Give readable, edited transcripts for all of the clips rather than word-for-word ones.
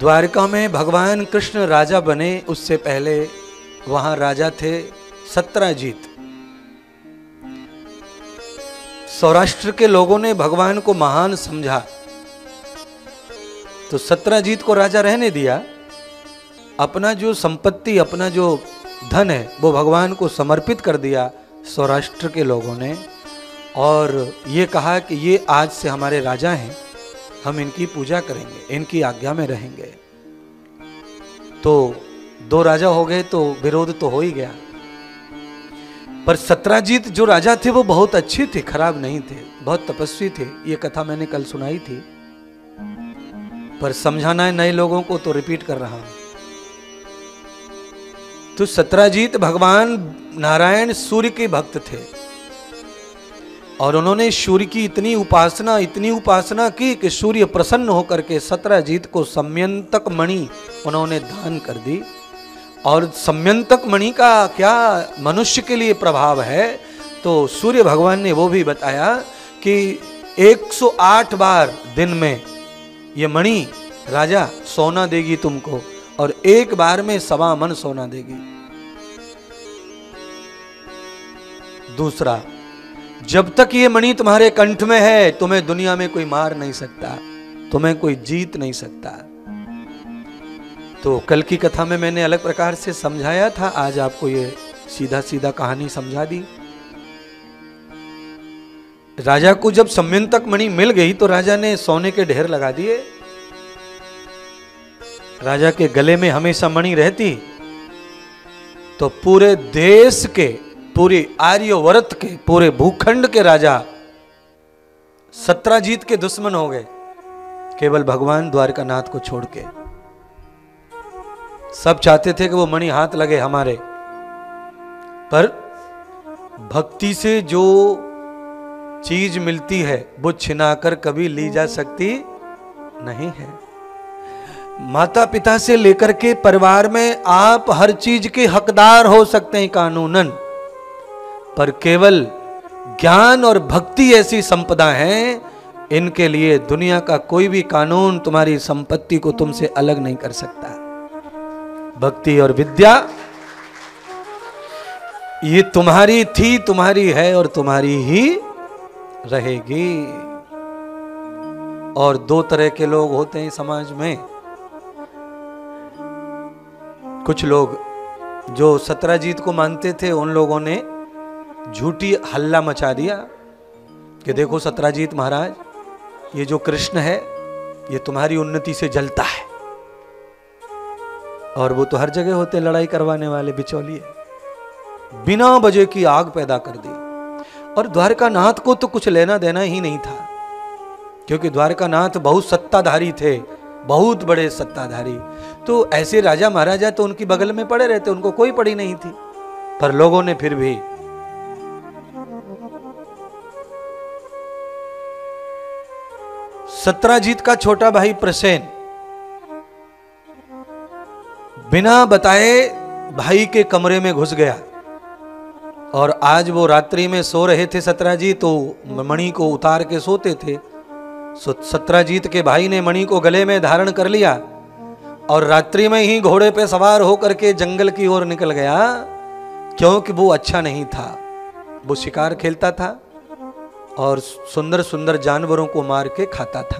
द्वारका में भगवान कृष्ण राजा बने उससे पहले वहां राजा थे सत्राजीत। सौराष्ट्र के लोगों ने भगवान को महान समझा तो सत्राजीत को राजा रहने दिया। अपना जो संपत्ति, अपना जो धन है वो भगवान को समर्पित कर दिया सौराष्ट्र के लोगों ने, और ये कहा कि ये आज से हमारे राजा हैं, हम इनकी पूजा करेंगे, इनकी आज्ञा में रहेंगे। तो दो राजा हो गए तो विरोध तो हो ही गया। पर सत्राजीत जो राजा थे वो बहुत अच्छे थे, खराब नहीं थे, बहुत तपस्वी थे। ये कथा मैंने कल सुनाई थी, पर समझाना है नए लोगों को तो रिपीट कर रहा हूं। तो सत्राजीत भगवान नारायण सूर्य के भक्त थे और उन्होंने सूर्य की इतनी उपासना की कि सूर्य प्रसन्न होकर के सत्राजीत को सम्यंतक मणि उन्होंने दान कर दी। और सम्यंतक मणि का क्या मनुष्य के लिए प्रभाव है, तो सूर्य भगवान ने वो भी बताया कि 108 बार दिन में ये मणि राजा सोना देगी तुमको, और एक बार में 1.25 मन सोना देगी। दूसरा, जब तक ये मणि तुम्हारे कंठ में है तुम्हें दुनिया में कोई मार नहीं सकता, तुम्हें कोई जीत नहीं सकता। तो कल की कथा में मैंने अलग प्रकार से समझाया था, आज आपको ये सीधा सीधा कहानी समझा दी। राजा को जब सम्यंतक मणि मिल गई तो राजा ने सोने के ढेर लगा दिए। राजा के गले में हमेशा मणि रहती तो पूरे देश के, पूरे आर्यवर्त के, पूरे भूखंड के राजा सत्राजीत के दुश्मन हो गए, केवल भगवान द्वारकानाथ को छोड़ के। सब चाहते थे कि वो मणि हाथ लगे हमारे, पर भक्ति से जो चीज मिलती है वो छिनाकर कभी ली जा सकती नहीं है। माता पिता से लेकर के परिवार में आप हर चीज के हकदार हो सकते हैं कानूनन, पर केवल ज्ञान और भक्ति ऐसी संपदा है, इनके लिए दुनिया का कोई भी कानून तुम्हारी संपत्ति को तुमसे अलग नहीं कर सकता। भक्ति और विद्या ये तुम्हारी थी, तुम्हारी है और तुम्हारी ही रहेगी। और दो तरह के लोग होते हैं समाज में। कुछ लोग जो सत्राजीत को मानते थे, उन लोगों ने झूठी हल्ला मचा दिया कि देखो सत्राजीत महाराज, ये जो कृष्ण है ये तुम्हारी उन्नति से जलता है। और वो तो हर जगह होते लड़ाई करवाने वाले बिचौलिए, बिना वजह की आग पैदा कर दी। और द्वारकानाथ को तो कुछ लेना देना ही नहीं था, क्योंकि द्वारकानाथ बहुत सत्ताधारी थे, बहुत बड़े सत्ताधारी। तो ऐसे राजा महाराजा तो उनकी बगल में पड़े रहते, उनको कोई पड़ी नहीं थी। पर लोगों ने फिर भी सत्राजीत का छोटा भाई प्रसेन बिना बताए भाई के कमरे में घुस गया, और आज वो रात्रि में सो रहे थे सत्राजीत, तो मणि को उतार के सोते थे। सत्राजीत के भाई ने मणि को गले में धारण कर लिया और रात्रि में ही घोड़े पे सवार होकर के जंगल की ओर निकल गया, क्योंकि वो अच्छा नहीं था। वो शिकार खेलता था और सुंदर सुंदर जानवरों को मार के खाता था।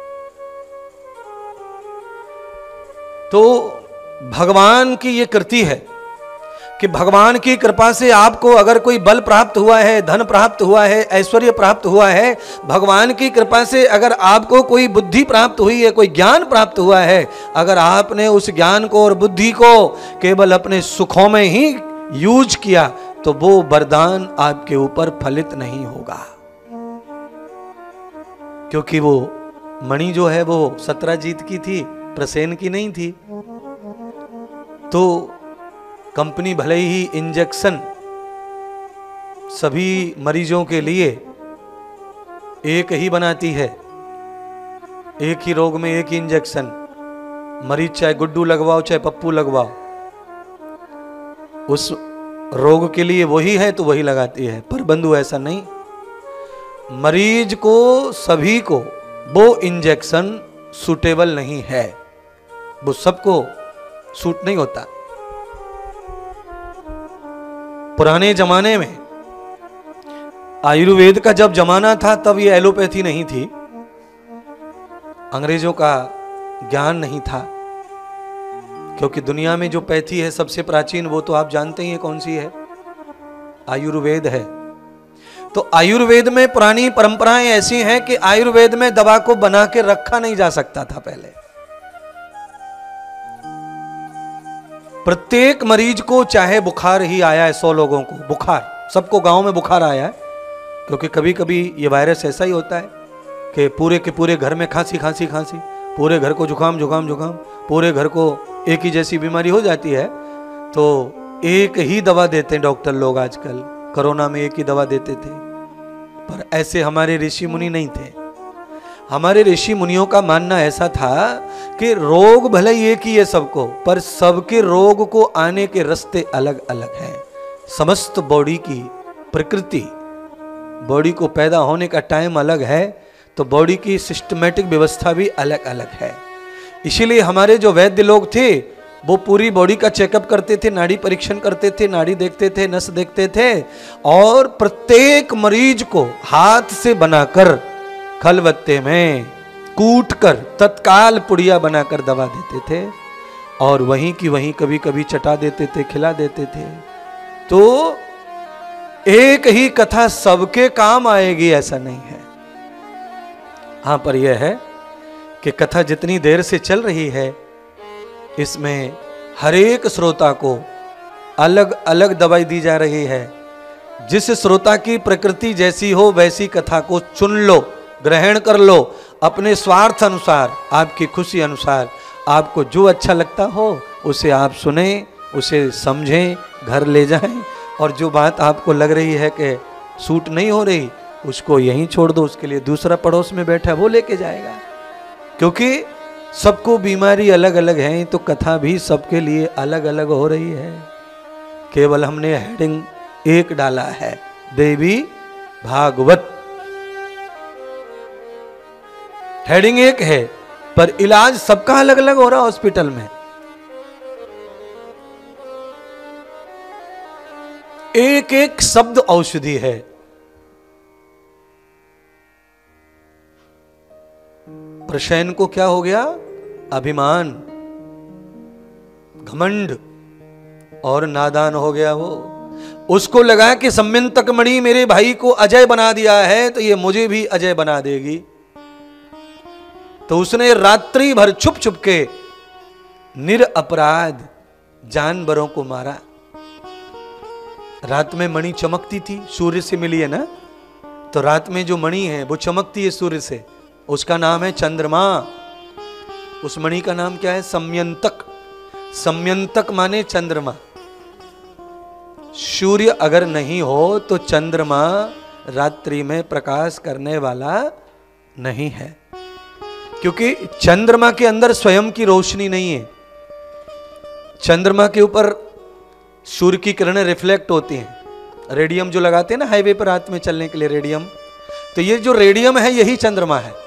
तो भगवान की ये कृति है कि भगवान की कृपा से आपको अगर कोई बल प्राप्त हुआ है, धन प्राप्त हुआ है, ऐश्वर्य प्राप्त हुआ है, भगवान की कृपा से अगर आपको कोई बुद्धि प्राप्त हुई है, कोई ज्ञान प्राप्त हुआ है, अगर आपने उस ज्ञान को और बुद्धि को केवल अपने सुखों में ही यूज किया तो वो वरदान आपके ऊपर फलित नहीं होगा। क्योंकि वो मणि जो है वो सत्राजीत की थी, प्रसेन की नहीं थी। तो कंपनी भले ही इंजेक्शन सभी मरीजों के लिए एक ही बनाती है, एक ही रोग में एक ही इंजेक्शन, मरीज चाहे गुड्डू लगवाओ चाहे पप्पू लगवाओ, उस रोग के लिए वही है तो वही लगाती है। पर बंधु ऐसा नहीं, मरीज को, सभी को वो इंजेक्शन सूटेबल नहीं है। वो सबको सूट नहीं होता। पुराने जमाने में आयुर्वेद का जब जमाना था तब ये एलोपैथी नहीं थी, अंग्रेजों का ज्ञान नहीं था, क्योंकि दुनिया में जो पैथी है सबसे प्राचीन वो तो आप जानते ही हैं कौन सी है, आयुर्वेद है। तो आयुर्वेद में पुरानी परंपराएं ऐसी हैं कि आयुर्वेद में दवा को बना के रखा नहीं जा सकता था। पहले प्रत्येक मरीज को चाहे बुखार ही आया है, 100 लोगों को बुखार, सबको गांव में बुखार आया है, क्योंकि कभी कभी ये वायरस ऐसा ही होता है कि पूरे के पूरे घर में खांसी खांसी खांसी, पूरे घर को जुकाम जुकाम जुकाम, पूरे घर को एक ही जैसी बीमारी हो जाती है। तो एक ही दवा देते हैं डॉक्टर लोग आजकल, कोरोना में एक ही दवा देते थे, पर ऐसे हमारे ऋषि मुनि नहीं थे। हमारे ऋषि मुनियों का मानना ऐसा था कि रोग भले ही एक ही है सबको, पर सबके रोग को आने के रास्ते अलग अलग हैं। समस्त बॉडी की प्रकृति, बॉडी को पैदा होने का टाइम अलग है, तो बॉडी की सिस्टमेटिक व्यवस्था भी अलग अलग है। इसीलिए हमारे जो वैद्य लोग थे वो पूरी बॉडी का चेकअप करते थे, नाड़ी परीक्षण करते थे, नाड़ी देखते थे, नस देखते थे, और प्रत्येक मरीज को हाथ से बनाकर खलबत्ते में कूट कर तत्काल पुड़िया बनाकर दवा देते थे, और वहीं की वहीं कभी कभी चटा देते थे, खिला देते थे। तो एक ही कथा सबके काम आएगी ऐसा नहीं है। हां, पर यह है कि कथा जितनी देर से चल रही है इसमें हर एक श्रोता को अलग अलग दवाई दी जा रही है। जिस श्रोता की प्रकृति जैसी हो वैसी कथा को चुन लो, ग्रहण कर लो, अपने स्वार्थ अनुसार, आपकी खुशी अनुसार, आपको जो अच्छा लगता हो उसे आप सुने, उसे समझें, घर ले जाएं, और जो बात आपको लग रही है कि सूट नहीं हो रही उसको यहीं छोड़ दो, उसके लिए दूसरा पड़ोस में बैठा है वो लेके जाएगा। क्योंकि सबको बीमारी अलग अलग है, तो कथा भी सबके लिए अलग अलग हो रही है। केवल हमने हेडिंग एक डाला है, देवी भागवत, हेडिंग एक है, पर इलाज सबका अलग अलग हो रहा है हॉस्पिटल में। एक एक शब्द औषधि है। प्रशयन को क्या हो गया? अभिमान, घमंड, और नादान हो गया वो। उसको लगा कि सम्यंतक मणि मेरे भाई को अजय बना दिया है तो ये मुझे भी अजय बना देगी, तो उसने रात्रि भर छुप छुप के निरपराध जानवरों को मारा। रात में मणि चमकती थी, सूर्य से मिली है ना, तो रात में जो मणि है वो चमकती है सूर्य से, उसका नाम है चंद्रमा। उस मणि का नाम क्या है? सम्यंतक। सम्यंतक माने चंद्रमा। सूर्य अगर नहीं हो तो चंद्रमा रात्रि में प्रकाश करने वाला नहीं है, क्योंकि चंद्रमा के अंदर स्वयं की रोशनी नहीं है। चंद्रमा के ऊपर सूर्य की किरणें रिफ्लेक्ट होती हैं। रेडियम जो लगाते हैं ना हाईवे पर रात में चलने के लिए, रेडियम, तो ये जो रेडियम है यही चंद्रमा है।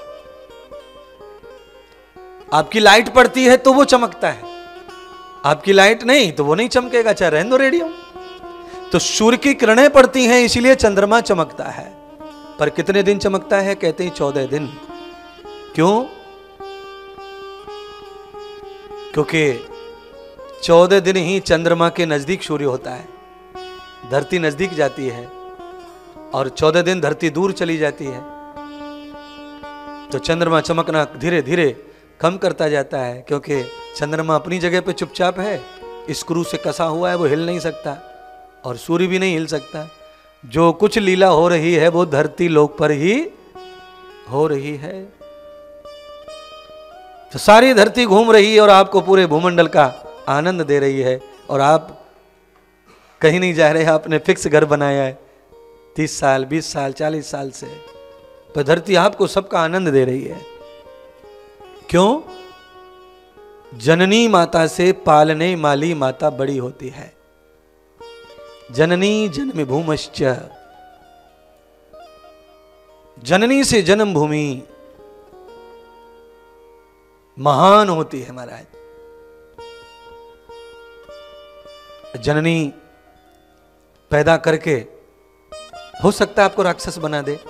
आपकी लाइट पड़ती है तो वो चमकता है, आपकी लाइट नहीं तो वो नहीं चमकेगा, चाहे रहने दो रेडियम। तो सूर्य की किरणें पड़ती हैं इसीलिए चंद्रमा चमकता है। पर कितने दिन चमकता है? कहते हैं 14 दिन। क्यों? क्योंकि 14 दिन ही चंद्रमा के नजदीक सूर्य होता है, धरती नजदीक जाती है, और 14 दिन धरती दूर चली जाती है। तो चंद्रमा चमकना धीरे धीरे कम करता जाता है, क्योंकि चंद्रमा अपनी जगह पे चुपचाप है, स्क्रू से कसा हुआ है, वो हिल नहीं सकता, और सूर्य भी नहीं हिल सकता। जो कुछ लीला हो रही है वो धरती लोक पर ही हो रही है। तो सारी धरती घूम रही है और आपको पूरे भूमंडल का आनंद दे रही है, और आप कहीं नहीं जा रहे हैं, आपने फिक्स घर बनाया है 30 साल 20 साल 40 साल से, पर धरती आपको सबका आनंद दे रही है। क्यों? जननी माता से पालने माली माता बड़ी होती है। जननी जन्म भूमश्च, जननी से जन्म भूमि महान होती है महाराज। जननी पैदा करके हो सकता है आपको राक्षस बना दे।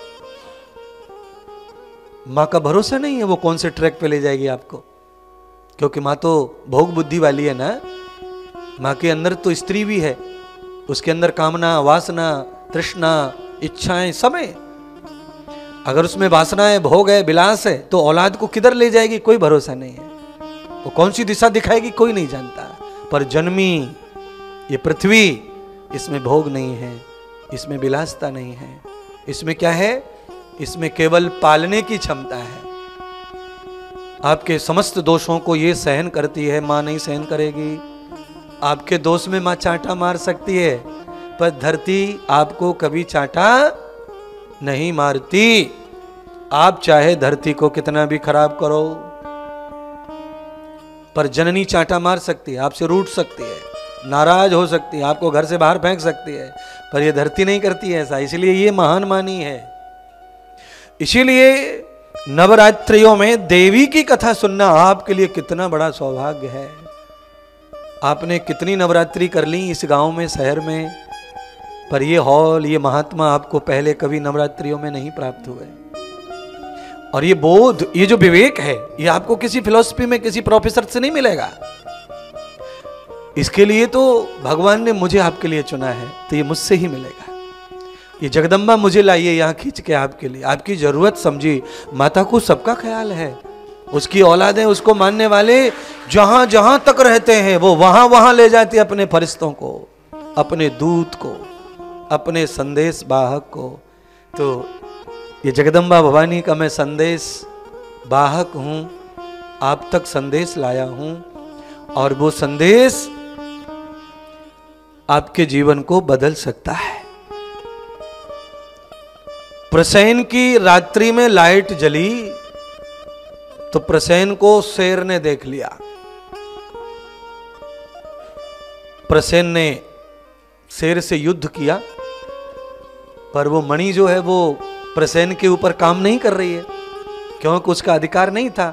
मां का भरोसा नहीं है वो कौन से ट्रैक पे ले जाएगी आपको, क्योंकि मां तो भोग बुद्धि वाली है ना। मां के अंदर तो स्त्री भी है, उसके अंदर कामना, वासना, तृष्णा, इच्छाएं सब है। अगर उसमें वासनाएं, भोग है, विलास है, तो औलाद को किधर ले जाएगी कोई भरोसा नहीं है। वो कौन सी दिशा दिखाएगी कोई नहीं जानता। पर जन्मी ये पृथ्वी, इसमें भोग नहीं है, इसमें विलासता नहीं है, इसमें क्या है, इसमें केवल पालने की क्षमता है। आपके समस्त दोषों को ये सहन करती है, मां नहीं सहन करेगी। आपके दोष में मां चांटा मार सकती है, पर धरती आपको कभी चांटा नहीं मारती। आप चाहे धरती को कितना भी खराब करो, पर जननी चांटा मार सकती है, आपसे रूठ सकती है, नाराज हो सकती है, आपको घर से बाहर फेंक सकती है, पर यह धरती नहीं करती है ऐसा। इसलिए ये महान मानी है। इसीलिए नवरात्रियों में देवी की कथा सुनना आपके लिए कितना बड़ा सौभाग्य है। आपने कितनी नवरात्रि कर ली इस गांव में, शहर में, पर ये हॉल, ये महात्मा आपको पहले कभी नवरात्रियों में नहीं प्राप्त हुए। और ये बोध, ये जो विवेक है, ये आपको किसी फिलॉसफी में, किसी प्रोफेसर से नहीं मिलेगा। इसके लिए तो भगवान ने मुझे आपके लिए चुना है, तो ये मुझसे ही मिलेगा। ये जगदम्बा मुझे लाइए यहां खींच के आपके लिए, आपकी जरूरत समझी। माता को सबका ख्याल है, उसकी औलादें, उसको मानने वाले जहां जहां तक रहते हैं वो वहां वहां ले जाती है अपने फरिश्तों को, अपने दूत को, अपने संदेश वाहक को। तो ये जगदम्बा भवानी का मैं संदेश वाहक हूं, आप तक संदेश लाया हूं, और वो संदेश आपके जीवन को बदल सकता है। प्रसेन की रात्रि में लाइट जली तो प्रसेन को शेर ने देख लिया। प्रसेन ने शेर से युद्ध किया, पर वो मणि जो है वो प्रसेन के ऊपर काम नहीं कर रही है, क्योंकि उसका अधिकार नहीं था।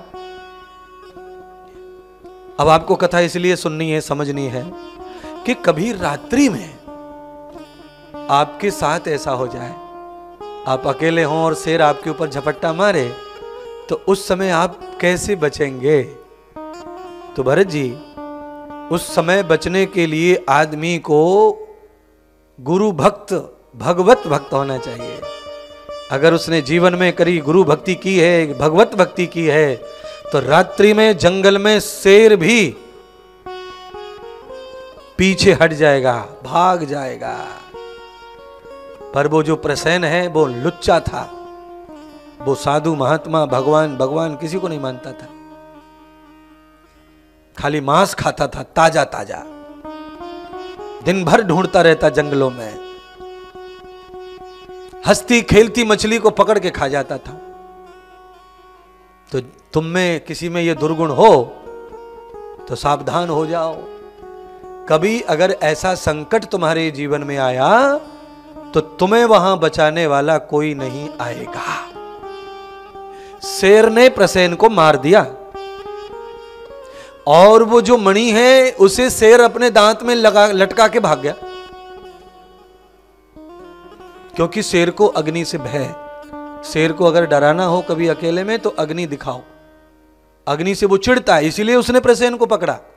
अब आपको कथा इसलिए सुननी है, समझनी है कि कभी रात्रि में आपके साथ ऐसा हो जाए, आप अकेले हों और शेर आपके ऊपर झपट्टा मारे, तो उस समय आप कैसे बचेंगे? तो भरत जी, उस समय बचने के लिए आदमी को गुरु भक्त, भगवत भक्त होना चाहिए। अगर उसने जीवन में करी गुरु भक्ति की है, भगवत भक्ति की है, तो रात्रि में जंगल में शेर भी पीछे हट जाएगा, भाग जाएगा। पर वो जो प्रसेन है वो लुच्चा था, वो साधु महात्मा भगवान किसी को नहीं मानता था, खाली मांस खाता था, ताजा ताजा, दिन भर ढूंढता रहता जंगलों में, हंसती खेलती मछली को पकड़ के खा जाता था। तो तुम में किसी में ये दुर्गुण हो तो सावधान हो जाओ। कभी अगर ऐसा संकट तुम्हारे जीवन में आया तो तुम्हें वहां बचाने वाला कोई नहीं आएगा। शेर ने प्रसेन को मार दिया, और वो जो मणि है उसे शेर अपने दांत में लटका के भाग गया, क्योंकि शेर को अग्नि से भय। शेर को अगर डराना हो कभी अकेले में तो अग्नि दिखाओ, अग्नि से वो चिढ़ता है, इसीलिए उसने प्रसेन को पकड़ा।